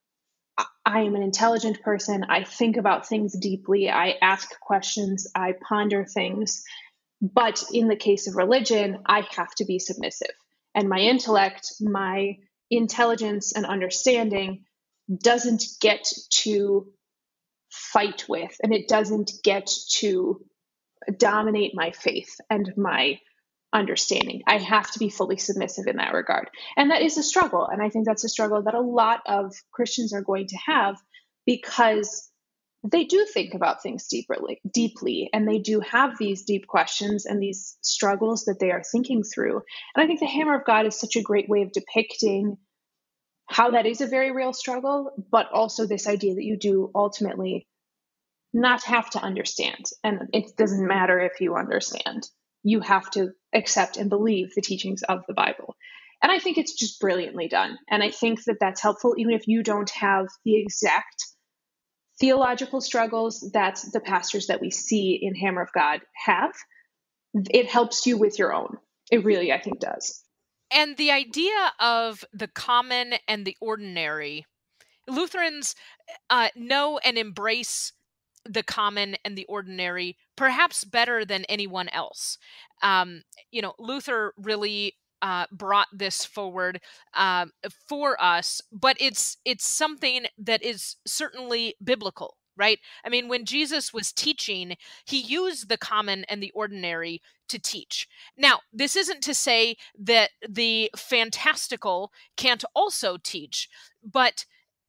I am an intelligent person. I think about things deeply. I ask questions. I ponder things. But in the case of religion, I have to be submissive. And my intellect, my intelligence and understanding doesn't get to fight with, and it doesn't get to dominate my faith and my understanding. I have to be fully submissive in that regard. And that is a struggle. And I think that's a struggle that a lot of Christians are going to have, because they do think about things deeply, deeply, and they do have these deep questions and these struggles that they are thinking through. And I think The Hammer of God is such a great way of depicting how that is a very real struggle, but also this idea that you do ultimately not have to understand. And it doesn't matter if you understand. You have to accept and believe the teachings of the Bible. And I think it's just brilliantly done. And I think that that's helpful, even if you don't have the exact theological struggles that the pastors that we see in Hammer of God have. It helps you with your own. It really, I think, does. And the idea of the common and the ordinary, Lutherans uh, know and embrace the common and the ordinary perhaps better than anyone else. Um, you know, Luther really uh, brought this forward uh, for us, but it's it's something that is certainly biblical, right? I mean, when Jesus was teaching, he used the common and the ordinary to teach. Now, this isn't to say that the fantastical can't also teach, but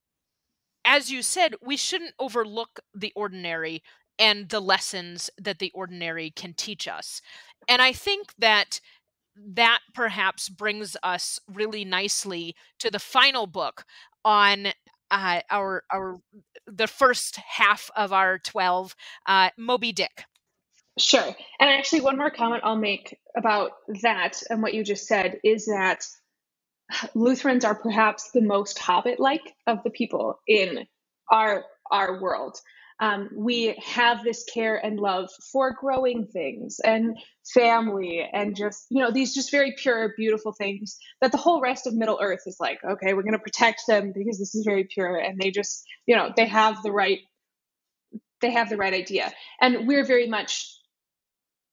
as you said, we shouldn't overlook the ordinary and the lessons that the ordinary can teach us. And I think that that perhaps brings us really nicely to the final book on uh, our our the first half of our twelve, uh, Moby Dick. Sure. And actually, one more comment I'll make about that and what you just said is that Lutherans are perhaps the most hobbit-like of the people in our our world. Um, we have this care and love for growing things and family and just, you know, these just very pure, beautiful things that the whole rest of Middle Earth is like, okay, we're going to protect them because this is very pure. And they just, you know, they have the right, they have the right idea. And we're very much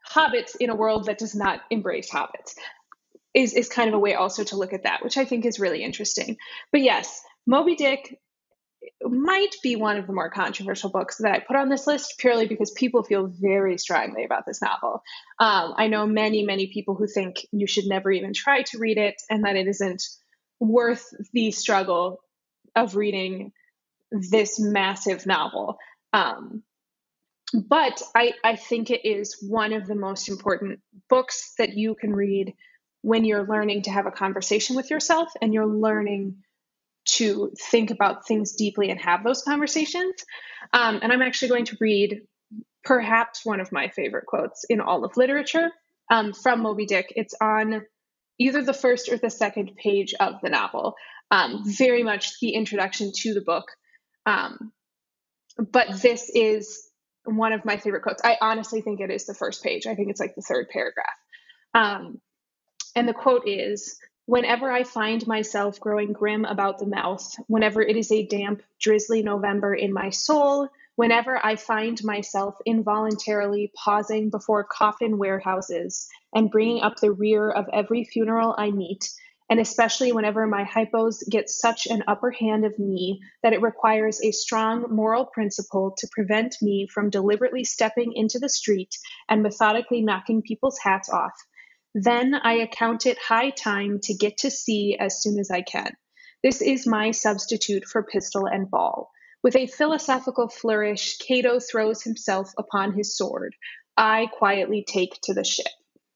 hobbits in a world that does not embrace hobbits is, is kind of a way also to look at that, which I think is really interesting. But yes, Moby Dick might be one of the more controversial books that I put on this list purely because people feel very strongly about this novel. Um, I know many, many people who think you should never even try to read it and that it isn't worth the struggle of reading this massive novel. Um, but I, I think it is one of the most important books that you can read when you're learning to have a conversation with yourself and you're learning to think about things deeply and have those conversations. Um, and I'm actually going to read perhaps one of my favorite quotes in all of literature um, from Moby Dick. It's on either the first or the second page of the novel, um, very much the introduction to the book. Um, but this is one of my favorite quotes. I honestly think it is the first page. I think it's like the third paragraph. Um, and the quote is, "Whenever I find myself growing grim about the mouth, whenever it is a damp, drizzly November in my soul, whenever I find myself involuntarily pausing before coffin warehouses and bringing up the rear of every funeral I meet, and especially whenever my hypos get such an upper hand of me that it requires a strong moral principle to prevent me from deliberately stepping into the street and methodically knocking people's hats off, then I account it high time to get to sea as soon as I can. This is my substitute for pistol and ball. With a philosophical flourish, Cato throws himself upon his sword. I quietly take to the ship."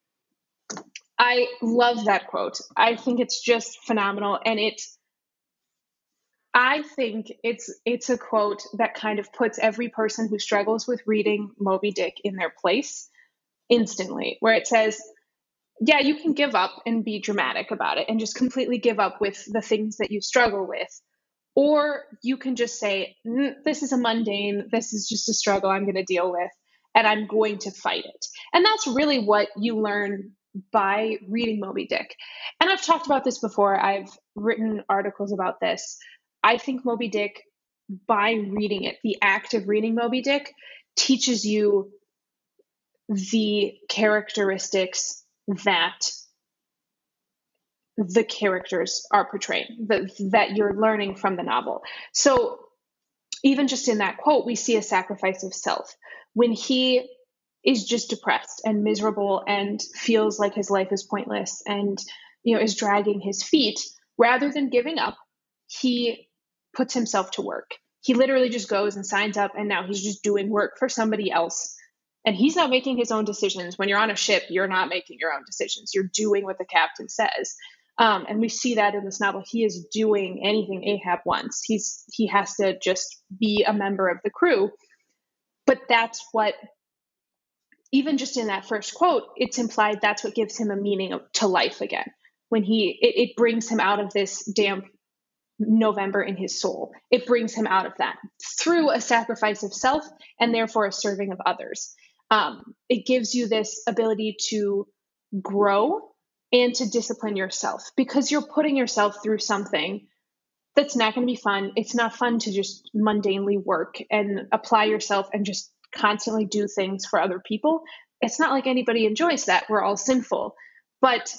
I love that quote. I think it's just phenomenal. And it, I think it's, it's a quote that kind of puts every person who struggles with reading Moby Dick in their place instantly, where it says, yeah, you can give up and be dramatic about it and just completely give up with the things that you struggle with. Or you can just say, this is a mundane, this is just a struggle I'm going to deal with, and I'm going to fight it. And that's really what you learn by reading Moby Dick. And I've talked about this before. I've written articles about this. I think Moby Dick, by reading it, the act of reading Moby Dick, teaches you the characteristics that the characters are portraying, that, that you're learning from the novel. So even just in that quote, we see a sacrifice of self. When he is just depressed and miserable and feels like his life is pointless and, you know, is dragging his feet, rather than giving up, he puts himself to work. He literally just goes and signs up, and now he's just doing work for somebody else. And he's not making his own decisions. When you're on a ship, you're not making your own decisions. You're doing what the captain says. Um, and we see that in this novel. He is doing anything Ahab wants. He's he has to just be a member of the crew. But that's what, even just in that first quote, it's implied that's what gives him a meaning of, to life again. When he, it, it brings him out of this damp November in his soul. It brings him out of that through a sacrifice of self and therefore a serving of others. Um, it gives you this ability to grow and to discipline yourself, because you're putting yourself through something that's not going to be fun. It's not fun to just mundanely work and apply yourself and just constantly do things for other people. It's not like anybody enjoys that. We're all sinful. But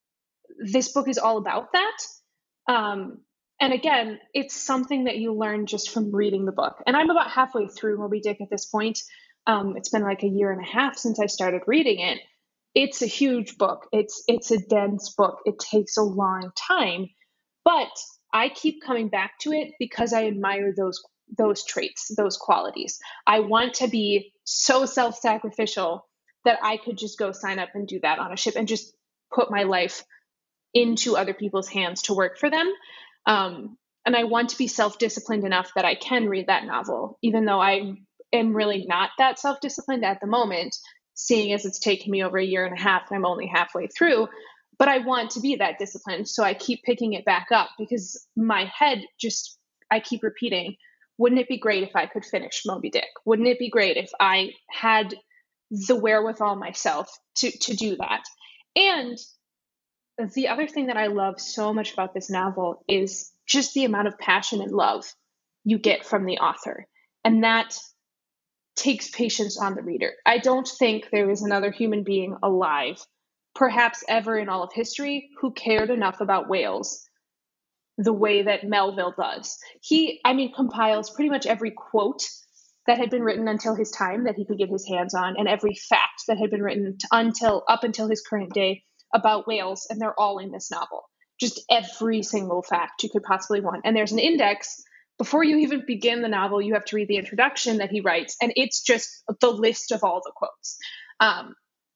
this book is all about that. Um, and again, it's something that you learn just from reading the book. And I'm about halfway through Moby Dick at this point. Um, it's been like a year and a half since I started reading it. It's a huge book. It's it's a dense book. It takes a long time, but I keep coming back to it because I admire those those traits, those qualities. I want to be so self-sacrificial that I could just go sign up and do that on a ship and just put my life into other people's hands to work for them. Um, and I want to be self-disciplined enough that I can read that novel, even though I am really not that self-disciplined at the moment, seeing as it's taken me over a year and a half and I'm only halfway through. But I want to be that disciplined. So I keep picking it back up because my head just, I keep repeating, wouldn't it be great if I could finish Moby Dick? Wouldn't it be great if I had the wherewithal myself to, to do that? And the other thing that I love so much about this novel is just the amount of passion and love you get from the author. And that takes patience on the reader. I don't think there is another human being alive, perhaps ever in all of history, who cared enough about whales the way that Melville does. He, I mean, compiles pretty much every quote that had been written until his time that he could get his hands on, and every fact that had been written to, until up until his current day about whales, and they're all in this novel. Just every single fact you could possibly want. And there's an index. Before you even begin the novel, you have to read the introduction that he writes, and it's just the list of all the quotes. Um,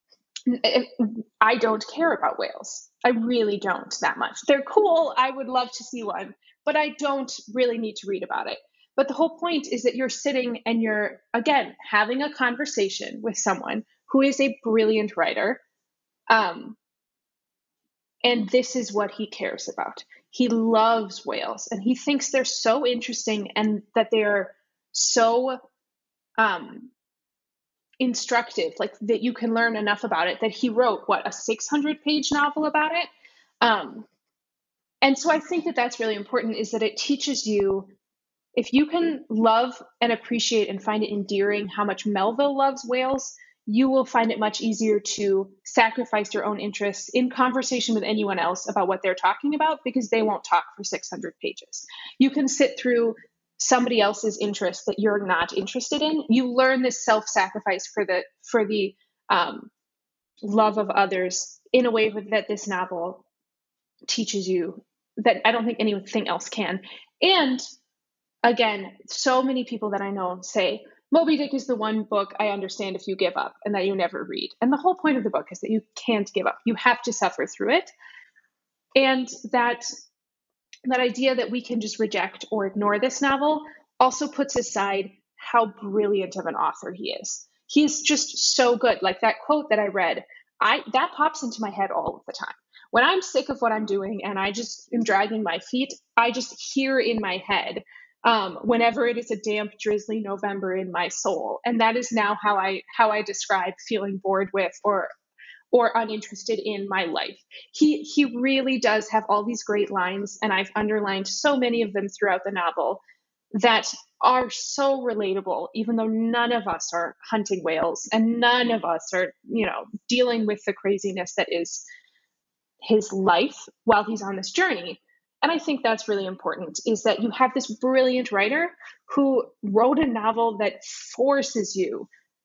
I don't care about whales. I really don't that much. They're cool. I would love to see one, but I don't really need to read about it. But the whole point is that you're sitting and you're, again, having a conversation with someone who is a brilliant writer. Um, and this is what he cares about. He loves whales, and he thinks they're so interesting and that they're so um, instructive, like that you can learn enough about it, that he wrote, what, a six hundred page novel about it? Um, and so I think that that's really important, is that it teaches you, if you can love and appreciate and find it endearing how much Melville loves whales, you will find it much easier to sacrifice your own interests in conversation with anyone else about what they're talking about, because they won't talk for six hundred pages. You can sit through somebody else's interest that you're not interested in. You learn this self-sacrifice for the for the um, love of others in a way that this novel teaches you that I don't think anything else can. And again, so many people that I know say, Moby Dick is the one book I understand if you give up and that you never read. And the whole point of the book is that you can't give up. You have to suffer through it. And that that idea that we can just reject or ignore this novel also puts aside how brilliant of an author he is. He's just so good. Like that quote that I read, I that pops into my head all of the time. When I'm sick of what I'm doing and I just am dragging my feet, I just hear in my head, um, whenever it is a damp, drizzly November in my soul. And that is now how I how I describe feeling bored with or or uninterested in my life. He he really does have all these great lines, and I've underlined so many of them throughout the novel that are so relatable, even though none of us are hunting whales and none of us are, you know, dealing with the craziness that is his life while he's on this journey. And I think that's really important, is that you have this brilliant writer who wrote a novel that forces you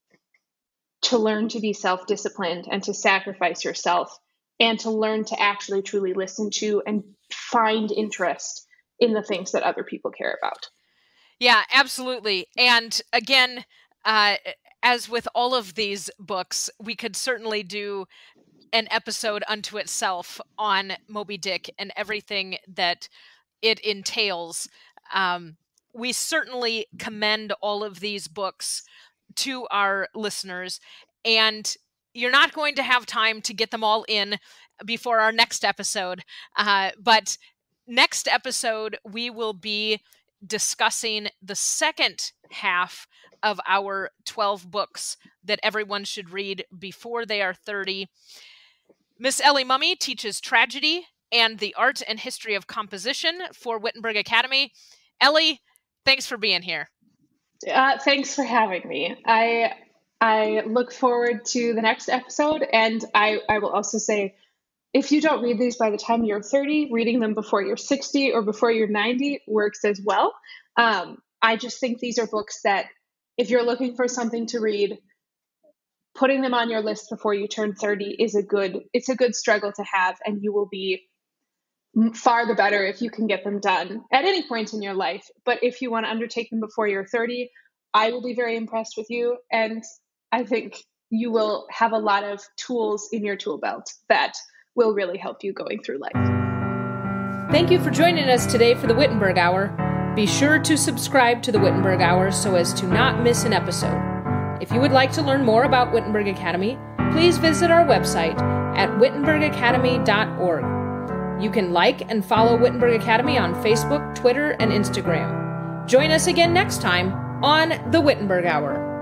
to learn to be self-disciplined and to sacrifice yourself and to learn to actually truly listen to and find interest in the things that other people care about. Yeah, absolutely. And again, uh, as with all of these books, we could certainly do an episode unto itself on Moby Dick and everything that it entails. Um, we certainly commend all of these books to our listeners, and you're not going to have time to get them all in before our next episode. Uh, but next episode, we will be discussing the second half of our twelve books that everyone should read before they are thirty. Miss Ellie Mumme teaches tragedy and the art and history of composition for Wittenberg Academy. Ellie, thanks for being here. Uh, thanks for having me. I I look forward to the next episode, and I, I will also say, if you don't read these by the time you're thirty, reading them before you're sixty or before you're ninety works as well. Um, I just think these are books that, if you're looking for something to read, putting them on your list before you turn thirty is a good, it's a good struggle to have, and you will be far the better if you can get them done at any point in your life. But if you want to undertake them before you're thirty, I will be very impressed with you. And I think you will have a lot of tools in your tool belt that will really help you going through life. Thank you for joining us today for the Wittenberg Hour. Be sure to subscribe to the Wittenberg Hour so as to not miss an episode. If you would like to learn more about Wittenberg Academy, please visit our website at wittenberg academy dot org. You can like and follow Wittenberg Academy on Facebook, Twitter, and Instagram. Join us again next time on the Wittenberg Hour.